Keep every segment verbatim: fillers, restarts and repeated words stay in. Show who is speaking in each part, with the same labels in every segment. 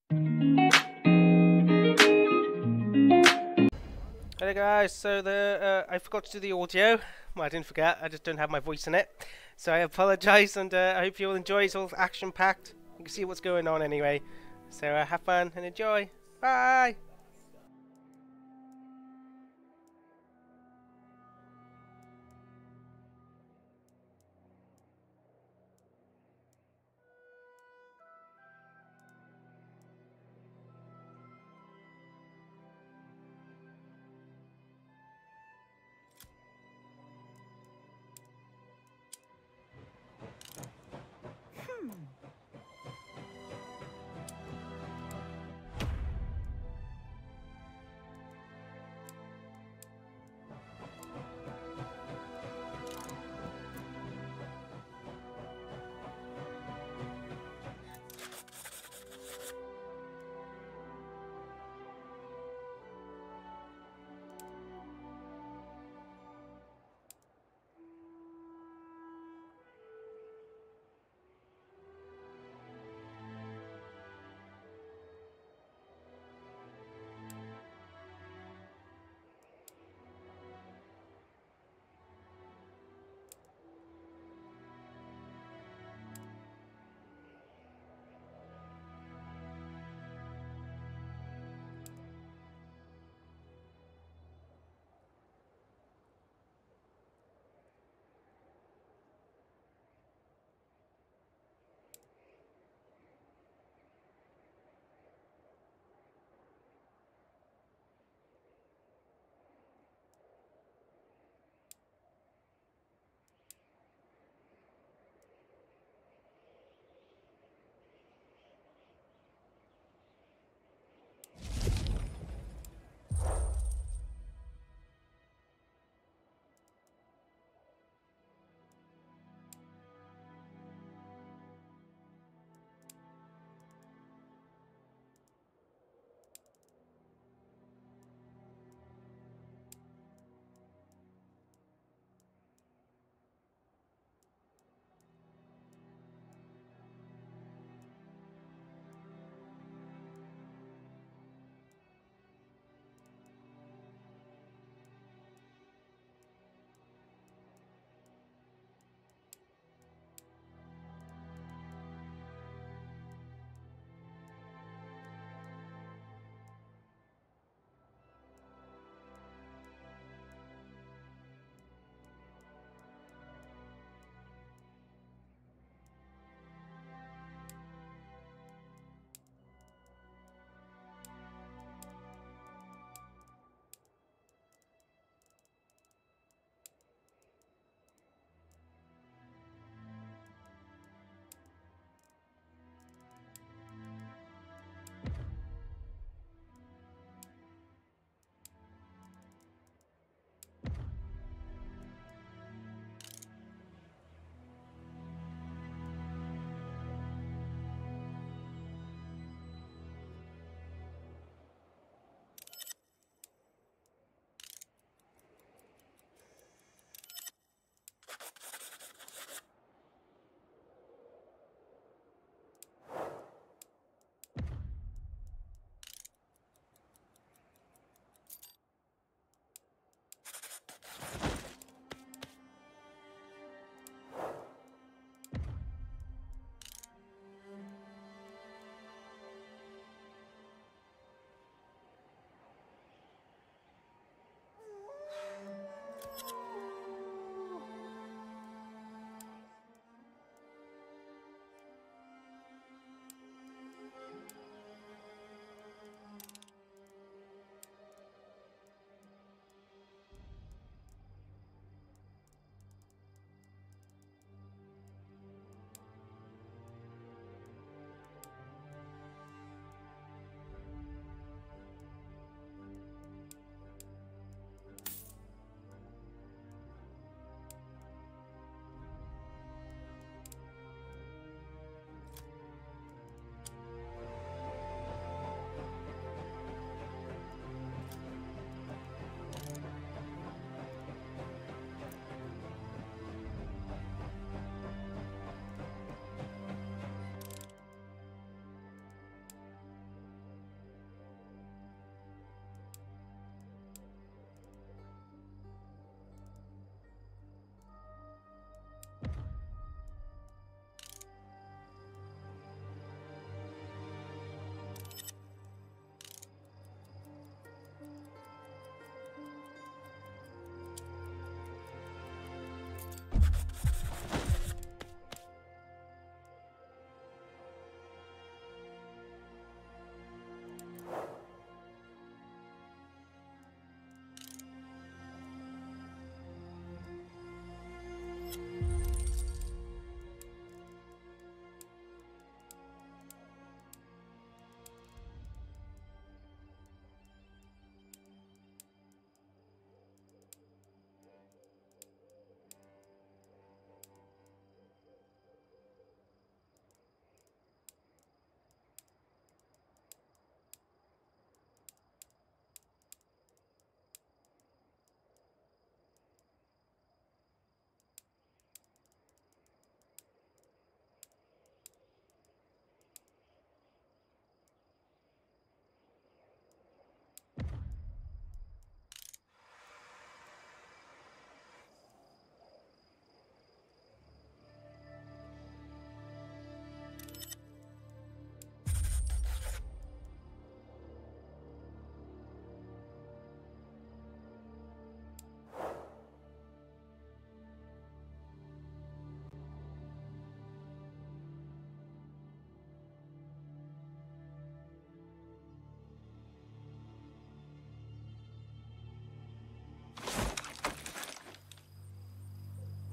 Speaker 1: Hello guys, so the uh, I forgot to do the audio. Well, I didn't forget, I just don't have my voice in it. So I apologise, and uh, I hope you all enjoy. It's all action-packed. You can see what's going on anyway. So uh, have fun and enjoy. Bye!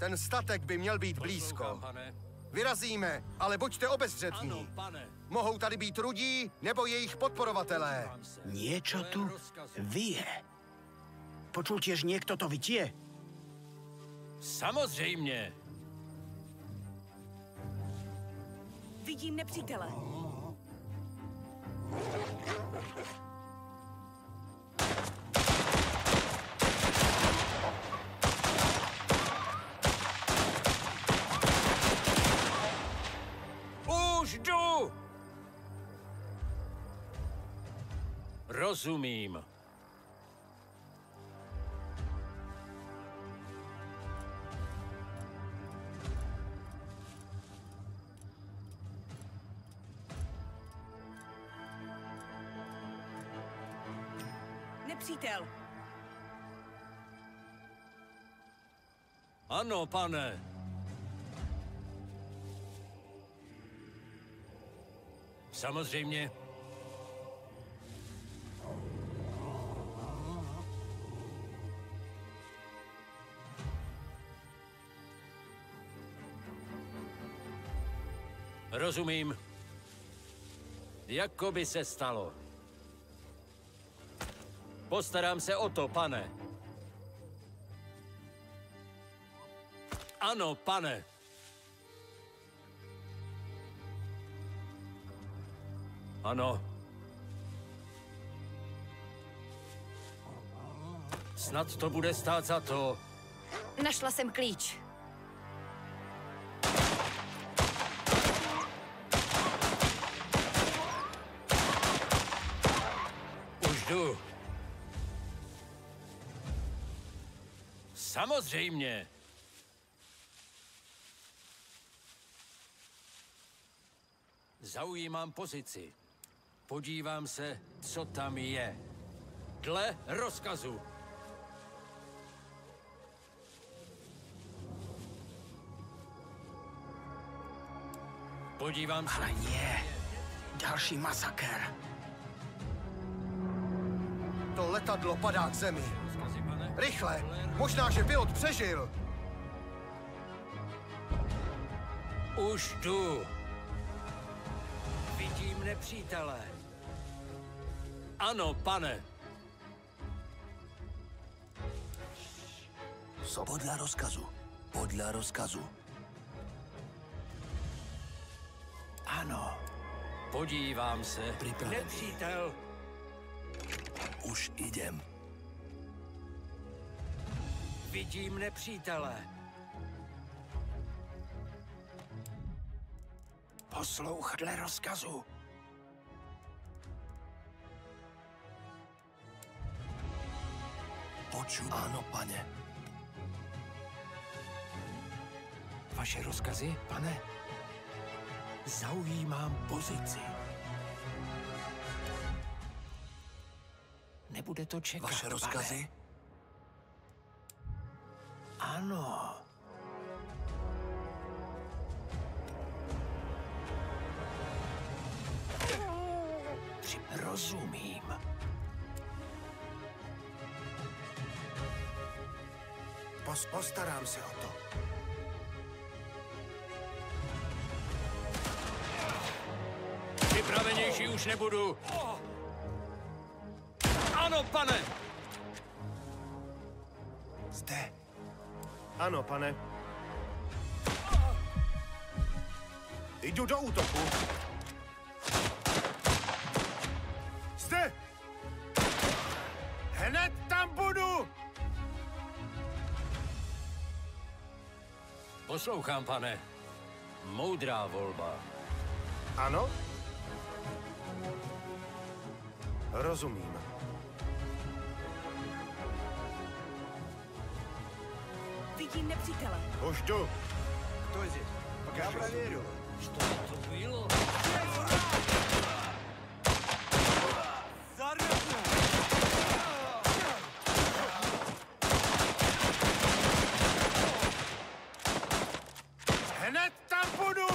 Speaker 2: Ten statek by měl být blízko. Vyrazíme, ale buďte obezřetní. Mohou tady být rudí nebo jejich podporovatelé.
Speaker 3: Niečo tu vyje. Počul tiež niekto to vytie?
Speaker 4: Samozřejmě.
Speaker 5: Vidím nepřítele.
Speaker 4: Už jdu! Rozumím.
Speaker 5: Nepřítel.
Speaker 4: Ano, pane. Samozřejmě. Rozumím. Jako by se stalo. Postarám se o to, pane. Ano, pane. Ano. Snad to bude stát za to.
Speaker 5: Našla jsem klíč.
Speaker 4: Už jdu. Samozřejmě. Zaujímám pozici. Podívám se, co tam je. Dle rozkazu. Podívám se.
Speaker 3: Ale nie. Ďalší masaker.
Speaker 2: To letadlo padá k zemi. Rychle! Možná, že pilot přežil.
Speaker 4: Už jdu. Vidím nepřítele. Ano, pane.
Speaker 3: Podľa rozkazu. Podľa rozkazu. Ano.
Speaker 4: Podívám se.
Speaker 3: Připravený.
Speaker 4: Nepřítel.
Speaker 3: Už idem.
Speaker 4: Vidím nepřítele.
Speaker 3: Poslouchaj dle rozkazu. Počuť. Áno, pane. Vaše rozkazy, pane? Zaujímám pozici. Nebude to čekat,
Speaker 2: Vaše rozkazy?
Speaker 3: pane. Ano. Rozumím. Pos postarám se o to.
Speaker 4: Připravenější už nebudu. Ano, pane!
Speaker 3: Zde.
Speaker 2: Ano, pane. Jdu do útoku. Zde! Hned tam budu!
Speaker 4: Poslouchám, pane. Moudrá volba.
Speaker 2: Ano? Rozumím.
Speaker 5: Vidím nepřítele.
Speaker 2: Už jdu. Кто здесь? Я проверю.
Speaker 4: Что to bylo?
Speaker 2: Hned tam budu!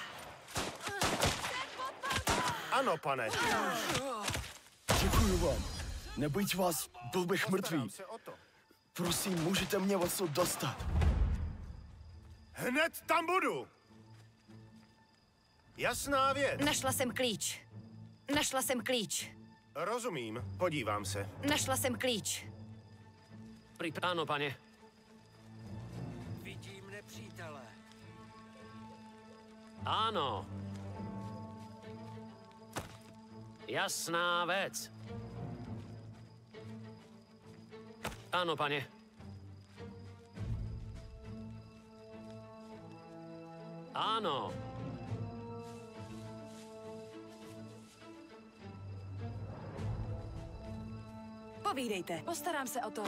Speaker 2: Ano, pane.
Speaker 6: Děkuji vám. Nebýt vás, byl bych mrtvý.
Speaker 2: Se o to.
Speaker 6: Prosím, můžete mě odsud dostat.
Speaker 2: Hned tam budu! Jasná věc.
Speaker 5: Našla jsem klíč. Našla jsem klíč.
Speaker 2: Rozumím, podívám se.
Speaker 5: Našla jsem klíč.
Speaker 7: Připrav, ano, pane.
Speaker 4: Vidím nepřítele.
Speaker 7: Ano. Jasná věc. Ano, pane. Ano.
Speaker 5: Povídejte.
Speaker 8: Postarám se o to.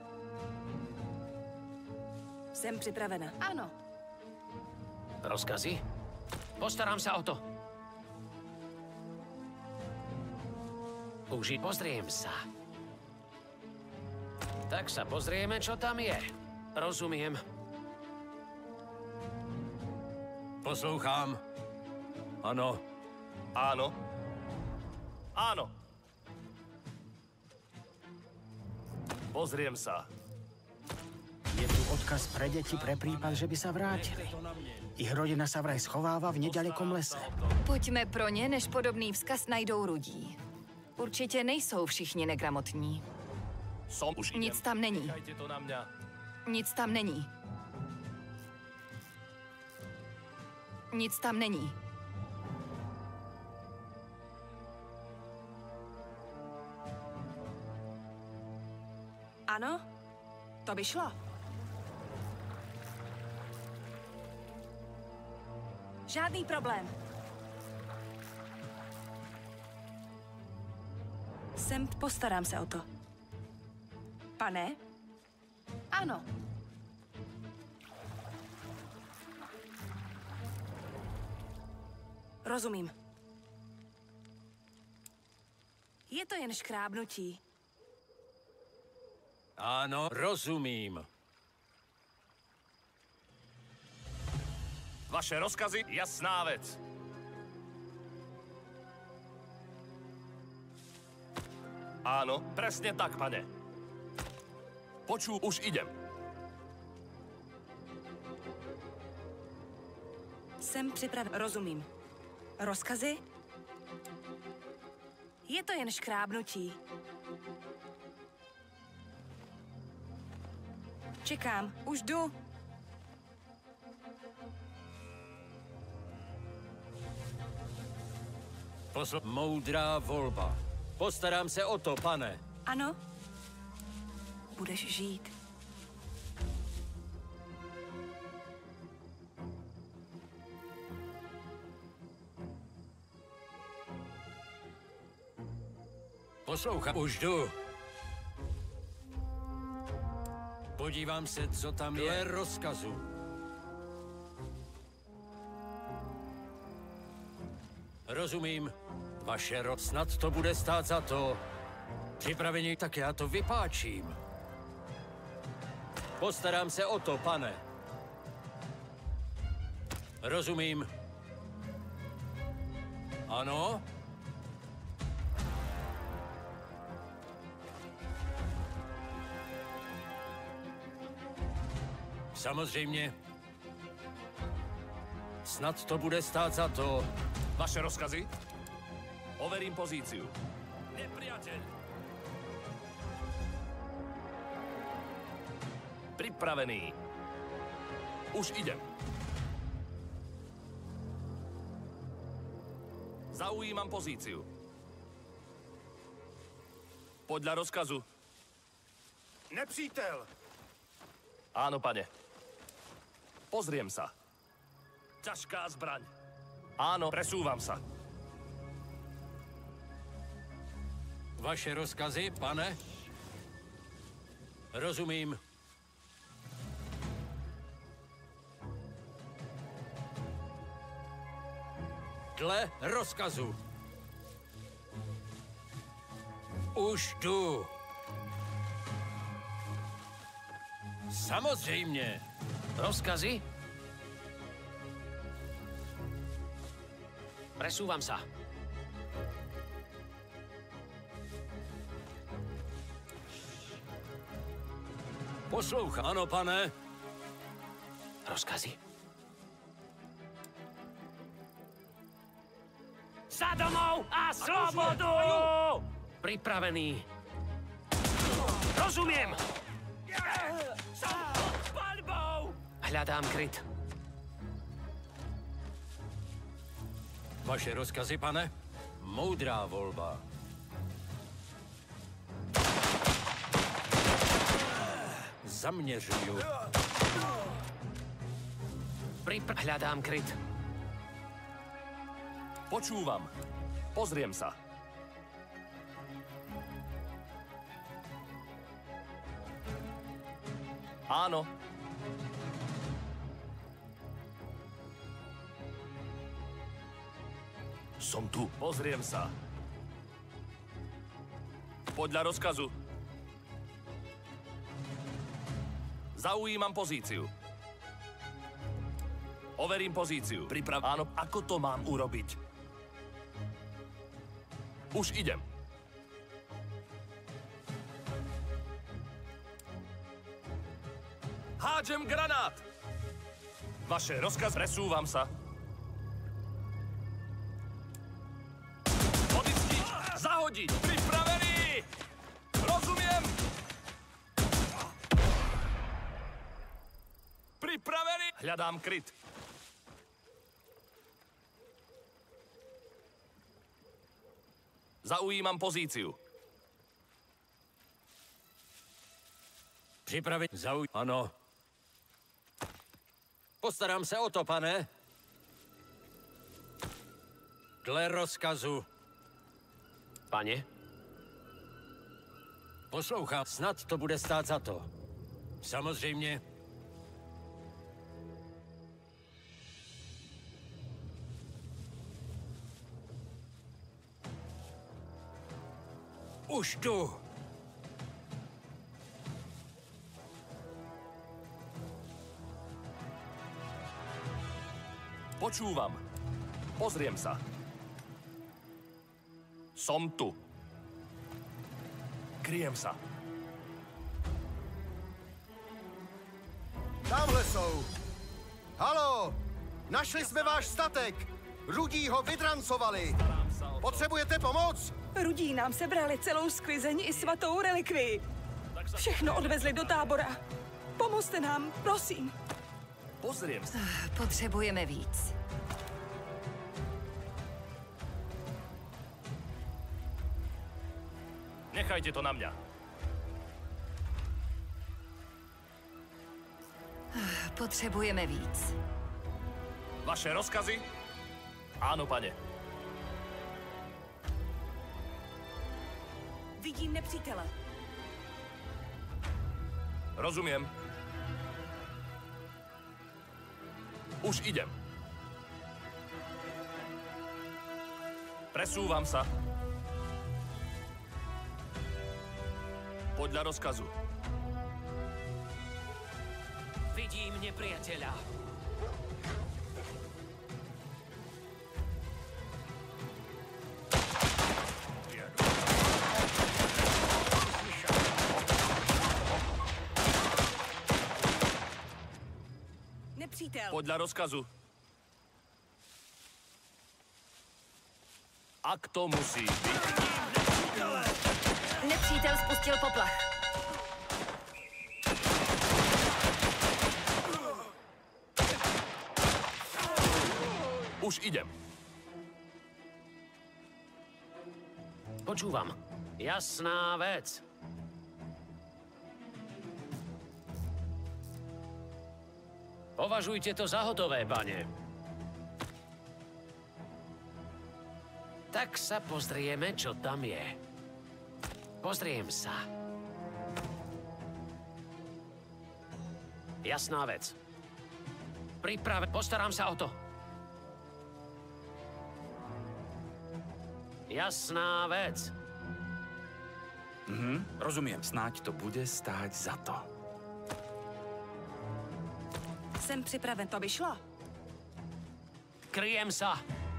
Speaker 5: Jsem připravena.
Speaker 8: Ano.
Speaker 7: Rozkazy? Postarám se o to. Už pozriem sa. Tak sa pozrieme, čo tam je. Rozumiem.
Speaker 4: Poslouchám.
Speaker 6: Ano. Áno. Áno. Pozriem sa.
Speaker 3: Je tu odkaz pre deti pre prípad, že by sa vrátili. Ich rodina sa vraj schováva v nedalekom lese.
Speaker 5: Pojďme pro ně, než podobný vzkaz najdou rudí. Určitě nejsou všichni negramotní.
Speaker 6: Som už idem.
Speaker 5: Nic tam není.
Speaker 6: Nechajte to na mňa.
Speaker 5: Nic tam není. Nic tam není.
Speaker 8: Ano? To by šlo. Žádný problém. Jsem, postarám se o to. Pane? Ano. Rozumím. Je to jen škrábnutí.
Speaker 4: Ano, rozumím.
Speaker 6: Vaše rozkazy, jasná vec. Áno, presne tak, pane. Počú, už idem.
Speaker 8: Jsem připraven. Rozumím. Rozkazy? Je to jen škrábnutí. Čekám. Už jdu.
Speaker 4: Posl... Moudrá volba. Postarám se o to, pane.
Speaker 8: Ano? Budeš žít.
Speaker 4: Poslouchám. Už jdu. Podívám se, co tam je. Dle rozkazu. Rozumím. Vaše rod, snad to bude stát za to. Připraveni, tak já to vypáčím. Postarám se o to, pane. Rozumím. Ano? Samozřejmě. Snad to bude stát za to.
Speaker 6: Vaše rozkazy? Overím pozíciu.
Speaker 4: Nepriateľ.
Speaker 6: Pripravený. Už idem. Zaujímam pozíciu. Podľa rozkazu. Nepřítel! Áno, pane. Pozriem sa. Ťažká zbraň. Áno, presúvam sa.
Speaker 4: Vaše rozkazy, pane? Rozumím. Dle rozkazu. Už jdu. Samozřejmě.
Speaker 7: Rozkazy? Presúvam sa.
Speaker 4: Poslouchám. Ano, pane.
Speaker 7: Rozkazy? palbou a slobodu! Pripravený. Rozumiem!
Speaker 6: Som pod palbou!
Speaker 7: Hľadám kryt.
Speaker 4: Vaše rozkazy, pane? Moudrá volba. Zaměřuju.
Speaker 7: Pripr... Hľadám kryt.
Speaker 6: Počúvam. Pozriem sa. Áno. Som tu. Pozriem sa. Podľa rozkazu. Zaujímam pozíciu. Overím pozíciu. Priprav... Áno, ako to mám urobiť? Už idem. Hádžem granát! Vaše rozkaz, presúvam sa. Odísť, zahodiť, pripravený! Rozumiem! Pripravený! Hľadám kryt. Zaujímam pozíciu.
Speaker 4: Připravit zauj... Ano. Postarám se o to, pane. Dle rozkazu.
Speaker 7: Pane?
Speaker 4: Poslouchám, snad to bude stát za to. Samozřejmě. Už tu.
Speaker 6: Počúvam. Pozriem sa. Som tu. Kryjem sa.
Speaker 2: Tamhle jsou. Halo! Našli jsme váš statek. Rudí ho vydrancovali. Potřebujete pomoc?
Speaker 8: Rudí nám sebrali celou sklizeň i svatou relikvii. Všechno odvezli do tábora. Pomozte nám, prosím.
Speaker 6: Pozriem sa.
Speaker 5: Potřebujeme víc.
Speaker 6: Nechajte to na mňa.
Speaker 5: Potřebujeme víc.
Speaker 6: Vaše rozkazy? Áno, pane.
Speaker 8: Vidím nepřítele.
Speaker 6: Rozumiem. Už idem. Presúvam sa. Podľa rozkazu.
Speaker 7: Vidím nepriateľa.
Speaker 8: Nepřítel.
Speaker 6: Podľa rozkazu. Ak to musí byť.
Speaker 5: Nepřítel spustil poplach.
Speaker 6: Už idem.
Speaker 7: Počúvam. Jasná vec. Považujte to za hotové, pane. Tak sa pozrieme, čo tam je. Pozriem sa. Jasná vec. Priprave... Postarám sa o to. Jasná vec.
Speaker 3: Mhm, rozumiem. Snáď to bude stáť za to.
Speaker 8: Jsem připraven, to by šlo.
Speaker 7: Kryjem sa.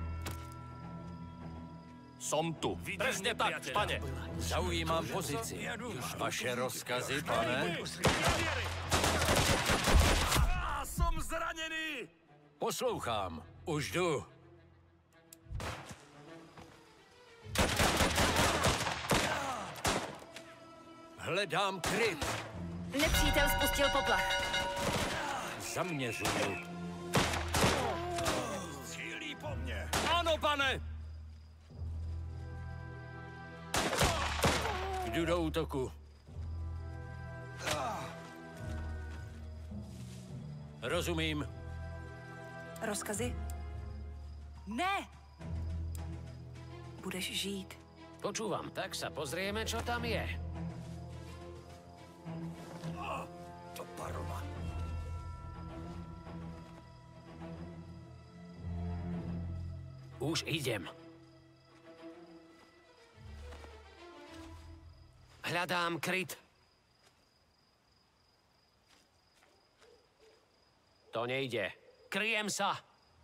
Speaker 6: Som tu. Presne tak, pane.
Speaker 4: Zaujímám pozici. Vaše rozkazy, pane?
Speaker 6: Som zranený! zranený!
Speaker 4: Poslouchám. Už jdu. Hledám kryt.
Speaker 5: Nepřítel spustil poplach.
Speaker 4: Zaměřuju.
Speaker 6: Cílí po mně.
Speaker 4: Ano, pane! Jdu do útoku. Rozumím.
Speaker 8: Rozkazy? Ne! Budeš žít.
Speaker 7: Počúvam, tak sa pozrieme, čo tam je.
Speaker 6: To paroma.
Speaker 7: Už idem. Hľadám kryt. To nejde. Kryjem sa.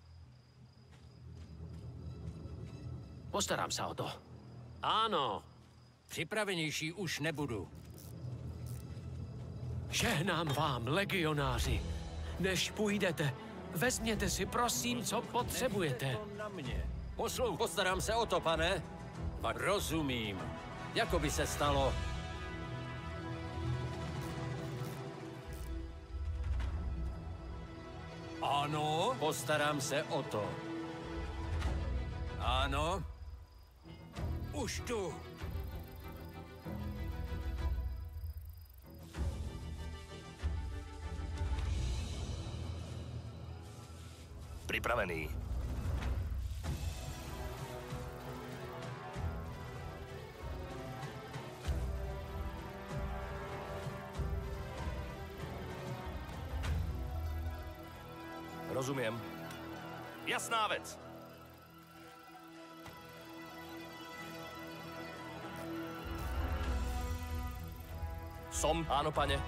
Speaker 7: Postarám sa o to. Áno.
Speaker 4: Připravenější už nebudu.
Speaker 7: Žehnám vám, legionáři. Než půjdete, vezměte si prosím, co potřebujete.
Speaker 4: To na mě. Poslou, postarám se o to, pane. A rozumím. Jako by se stalo. Ano, postarám se o to. Ano. Už tu.
Speaker 6: Připravený. Rozumím. Jasná věc. Som, áno, pane.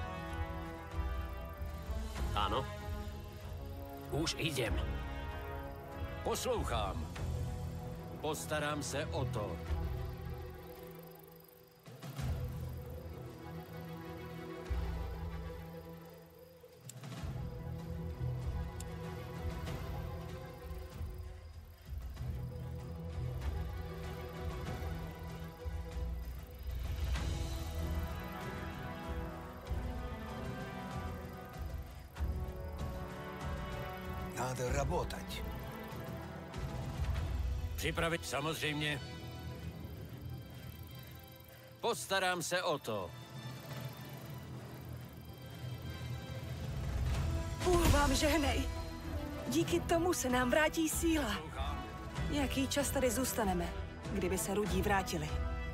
Speaker 7: Áno. Už idem.
Speaker 4: Poslouchám. Postarám se o to.
Speaker 2: Надо работать.
Speaker 4: Připravit samozřejmě. Postarám se o to.
Speaker 8: Bůh vám žehnej. Díky tomu se nám vrátí síla. Nějaký čas tady zůstaneme, kdyby se rudí vrátili.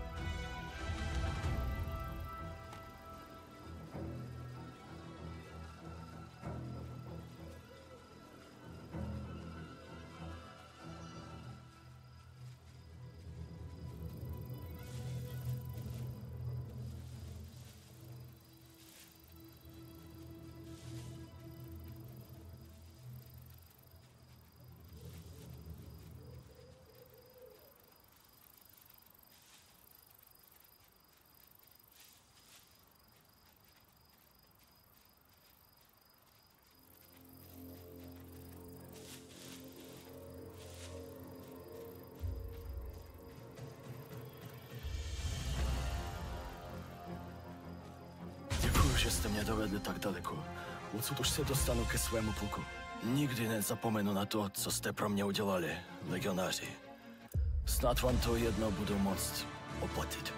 Speaker 9: Děkuji, že jste mě dovedli tak daleko. Odsud už se dostanu ke svému pluku. Nikdy nezapomenu na to, co jste pro mě udělali, legionáři. Snad vám to jednou budu moct oplatit.